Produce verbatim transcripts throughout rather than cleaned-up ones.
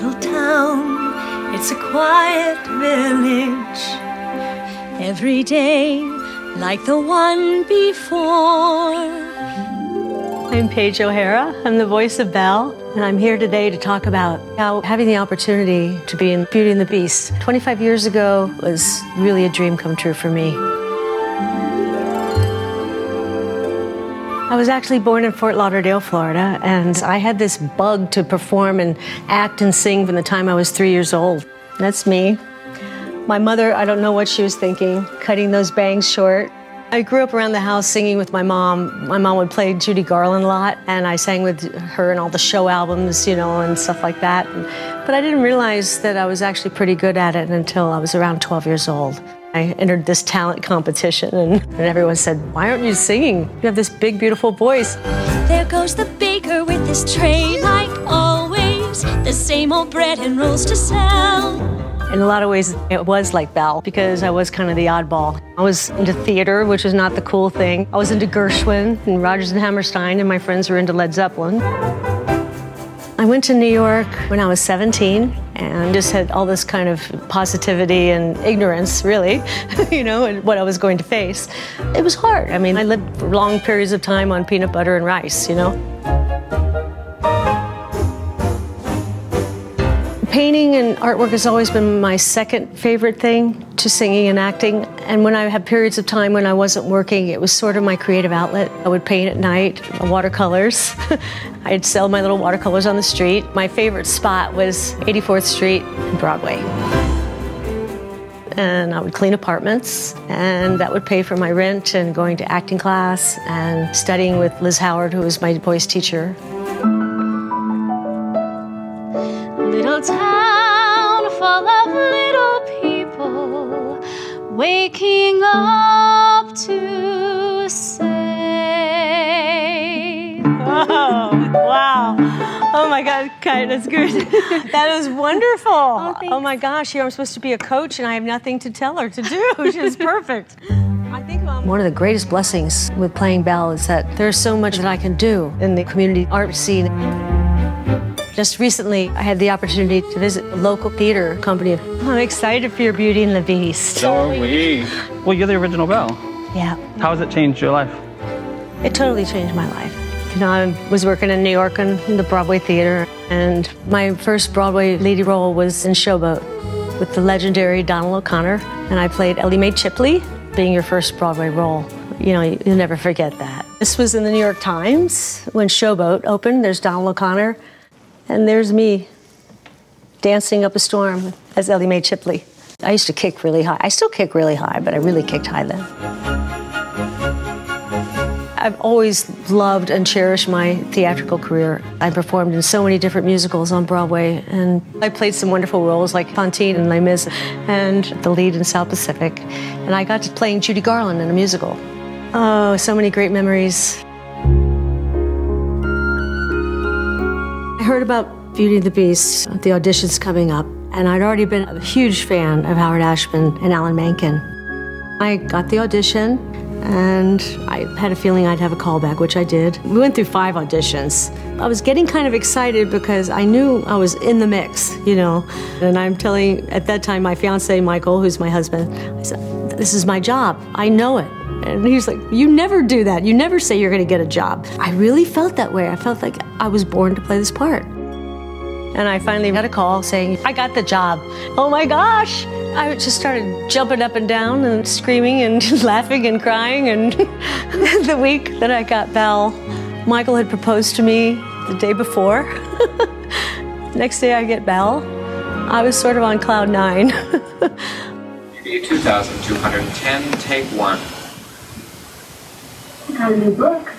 little town, it's a quiet village. Every day, like the one before. I'm Paige O'Hara. I'm the voice of Belle, and I'm here today to talk about how having the opportunity to be in Beauty and the Beast twenty-five years ago was really a dream come true for me. I was actually born in Fort Lauderdale, Florida, and I had this bug to perform and act and sing from the time I was three years old. That's me. My mother, I don't know what she was thinking, cutting those bangs short. I grew up around the house singing with my mom. My mom would play Judy Garland a lot, and I sang with her in all the show albums, you know, and stuff like that. But I didn't realize that I was actually pretty good at it until I was around twelve years old. I entered this talent competition, and, and everyone said, "Why aren't you singing? You have this big, beautiful voice." There goes the baker with his tray, like always, the same old bread and rolls to sell. In a lot of ways, it was like Belle, because I was kind of the oddball. I was into theater, which was not the cool thing. I was into Gershwin and Rodgers and Hammerstein, and my friends were into Led Zeppelin. I went to New York when I was seventeen and just had all this kind of positivity and ignorance, really, you know, and what I was going to face. It was hard. I mean, I lived for long periods of time on peanut butter and rice, you know. Painting and artwork has always been my second favorite thing to singing and acting. And when I had periods of time when I wasn't working, it was sort of my creative outlet. I would paint at night, watercolors. I'd sell my little watercolors on the street. My favorite spot was eighty-fourth Street and Broadway. And I would clean apartments, and that would pay for my rent and going to acting class and studying with Liz Howard, who was my voice teacher. Little town full of little people waking up to say. Oh, wow. Oh my God, Kai, that's good. That is wonderful. Oh, oh my gosh, here I'm supposed to be a coach and I have nothing to tell her to do. She's perfect. I think um, one of the greatest blessings with playing Belle is that there's so much that I can do in the community art scene. Just recently, I had the opportunity to visit a local theater company. I'm excited for your Beauty and the Beast. So are we. Well, you're the original Belle. Yeah. How has it changed your life? It totally changed my life. You know, I was working in New York in the Broadway theater, and my first Broadway lead role was in Showboat with the legendary Donald O'Connor, and I played Ellie Mae Chipley, being your first Broadway role. You know, you'll never forget that. This was in the New York Times when Showboat opened. There's Donald O'Connor. And there's me dancing up a storm as Ellie Mae Chipley. I used to kick really high. I still kick really high, but I really kicked high then. I've always loved and cherished my theatrical career. I performed in so many different musicals on Broadway, and I played some wonderful roles like Fantine in Les Mis and the lead in South Pacific. And I got to playing Judy Garland in a musical. Oh, so many great memories. I heard about Beauty and the Beast, the auditions coming up, and I'd already been a huge fan of Howard Ashman and Alan Menken. I got the audition, and I had a feeling I'd have a callback, which I did. We went through five auditions. I was getting kind of excited because I knew I was in the mix, you know. And I'm telling, at that time, my fiance, Michael, who's my husband, I said, "This is my job. I know it." And he was like, "You never do that. You never say you're going to get a job." I really felt that way. I felt like I was born to play this part. And I finally got a call saying, "I got the job." Oh my gosh. I just started jumping up and down and screaming and laughing and crying. And the week that I got Belle, Michael had proposed to me the day before. Next day I get Belle. I was sort of on cloud nine. two thousand two hundred ten, take one. I got a new book.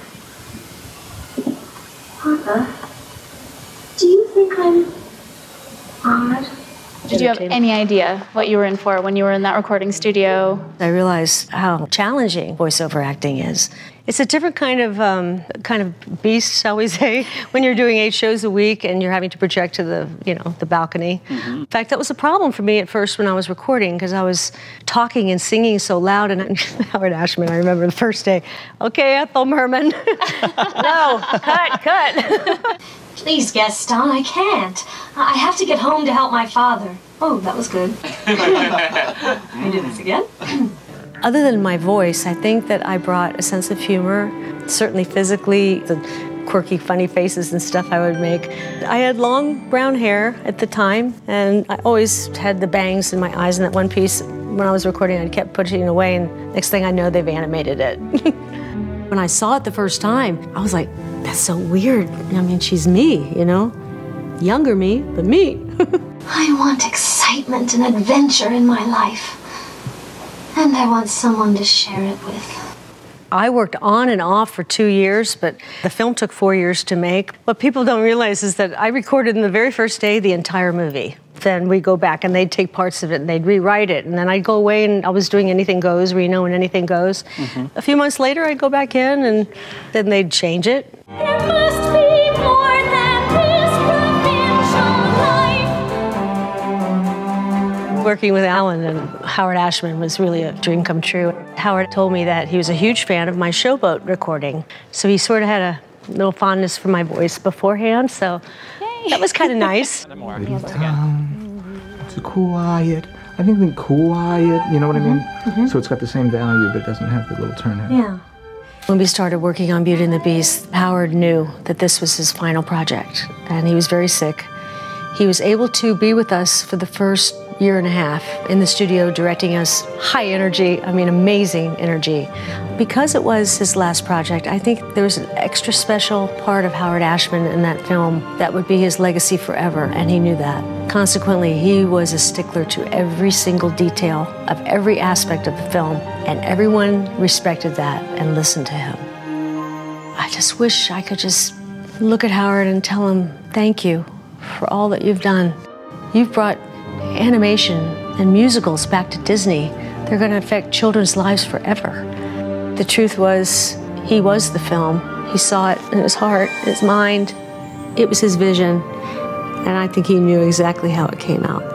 Papa, do you think I'm odd? Did you have any idea what you were in for when you were in that recording studio? I realized how challenging voiceover acting is. It's a different kind of um, kind of beast, shall we say, when you're doing eight shows a week and you're having to project to the, you know, the balcony. Mm-hmm. In fact, that was a problem for me at first when I was recording because I was talking and singing so loud. And Howard Ashman, I remember the first day, okay, Ethel Merman. No, cut, cut. Please, Gaston, I can't. I have to get home to help my father. Oh, that was good. Can we do this again? Other than my voice, I think that I brought a sense of humor, certainly physically, the quirky, funny faces and stuff I would make. I had long brown hair at the time, and I always had the bangs in my eyes in that one piece. When I was recording, I kept pushing it away, and next thing I know, they've animated it. When I saw it the first time, I was like, that's so weird. I mean, she's me, you know? Younger me, but me. I want excitement and adventure in my life. And I want someone to share it with. I worked on and off for two years, but the film took four years to make. What people don't realize is that I recorded in the very first day the entire movie. Then we'd go back and they'd take parts of it and they'd rewrite it. And then I'd go away and I was doing Anything Goes, Reno and Anything Goes. Mm-hmm. A few months later, I'd go back in and then they'd change it. There must be more than this provincial life. Working with Alan and Howard Ashman was really a dream come true. Howard told me that he was a huge fan of my Showboat recording. So he sort of had a little fondness for my voice beforehand, so Yay. That was kind of nice. Um, it's quiet. I think the quiet, you know what mm-hmm. I mean? Mm-hmm. So it's got the same value, but it doesn't have the little turn in it. Yeah. When we started working on Beauty and the Beast, Howard knew that this was his final project, and he was very sick. He was able to be with us for the first year and a half in the studio, directing us high energy, I mean amazing energy. Because it was his last project, I think there was an extra special part of Howard Ashman in that film that would be his legacy forever, and he knew that. Consequently, he was a stickler to every single detail of every aspect of the film, and everyone respected that and listened to him. I just wish I could just look at Howard and tell him thank you for all that you've done. You've brought animation and musicals back to Disney. They're going to affect children's lives forever. The truth was, he was the film. He saw it in his heart, his mind. It was his vision, and I think he knew exactly how it came out.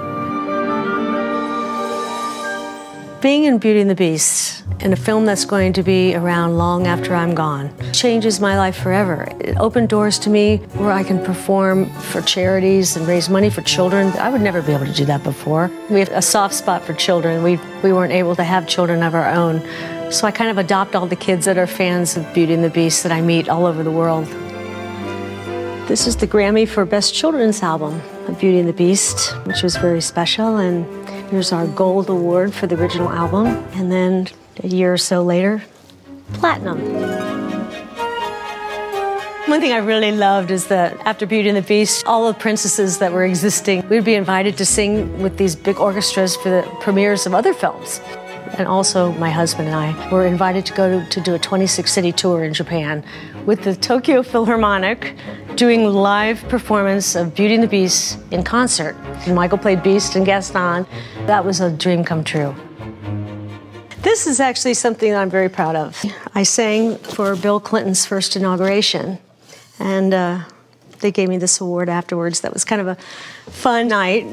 Being in Beauty and the Beast, in a film that's going to be around long after I'm gone, changes my life forever. It opened doors to me where I can perform for charities and raise money for children. I would never be able to do that before. We have a soft spot for children. We, we weren't able to have children of our own. So I kind of adopt all the kids that are fans of Beauty and the Beast that I meet all over the world. This is the Grammy for Best Children's Album of Beauty and the Beast, which was very special. And here's our Gold Award for the original album. And then a year or so later, Platinum. One thing I really loved is that after Beauty and the Beast, all the princesses that were existing, we'd be invited to sing with these big orchestras for the premieres of other films. And also my husband and I were invited to go to, to do a twenty-six city tour in Japan with the Tokyo Philharmonic, doing live performance of Beauty and the Beast in concert. And Michael played Beast and Gaston. That was a dream come true. This is actually something that I'm very proud of. I sang for Bill Clinton's first inauguration, and uh, they gave me this award afterwards. That was kind of a fun night.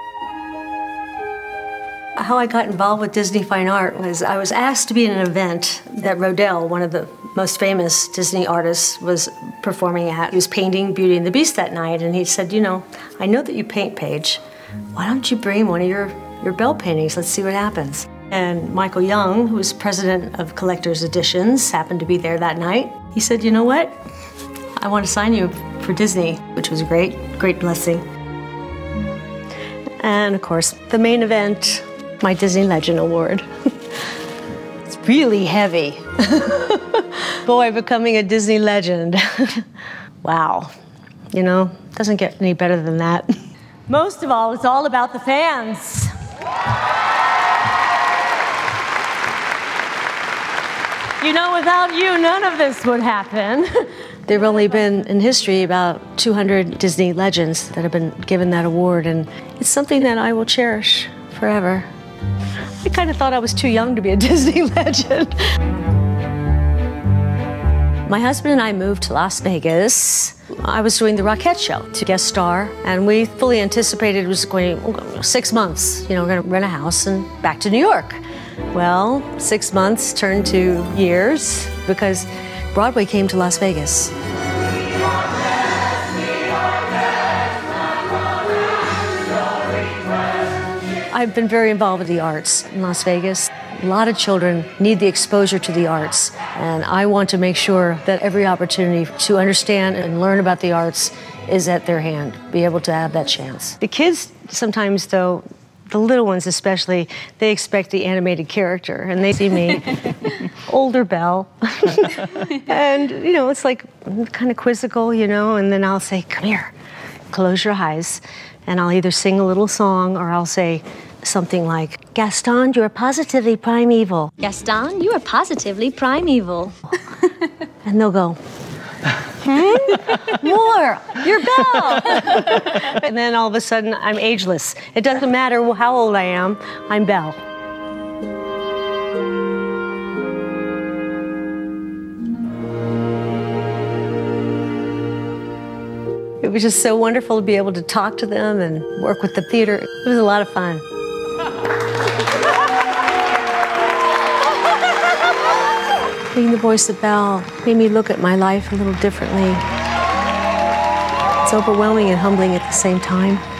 How I got involved with Disney Fine Art was I was asked to be in an event that Rodell, one of the most famous Disney artists, was performing at. He was painting Beauty and the Beast that night, and he said, you know, I know that you paint, Paige. Why don't you bring one of your, your Belle paintings? Let's see what happens. And Michael Young, who was president of Collector's Editions, happened to be there that night. He said, you know what? I want to sign you for Disney, which was a great, great blessing. And of course, the main event, my Disney Legend Award. It's really heavy. Boy, becoming a Disney legend. Wow. You know, doesn't get any better than that. Most of all, it's all about the fans. You know, without you, none of this would happen. There have only been in history about two hundred Disney legends that have been given that award, and it's something that I will cherish forever. I kind of thought I was too young to be a Disney legend. My husband and I moved to Las Vegas. I was doing the Rockette show to guest star, and we fully anticipated it was going to six months. You know, we're going to rent a house and back to New York. Well, six months turned to years because Broadway came to Las Vegas. I've been very involved with the arts in Las Vegas. A lot of children need the exposure to the arts, and I want to make sure that every opportunity to understand and learn about the arts is at their hand, be able to have that chance. The kids sometimes, though, the little ones especially, they expect the animated character, and they see me, older Belle, and, you know, it's like kind of quizzical, you know, and then I'll say, come here, close your eyes, and I'll either sing a little song or I'll say something like, Gaston, you are positively primeval. Gaston, you are positively primeval. And they'll go, hmm? More, you're Belle. And then all of a sudden, I'm ageless. It doesn't matter how old I am, I'm Belle. It was just so wonderful to be able to talk to them and work with the theater. It was a lot of fun. Being the voice of Belle made me look at my life a little differently. It's overwhelming and humbling at the same time.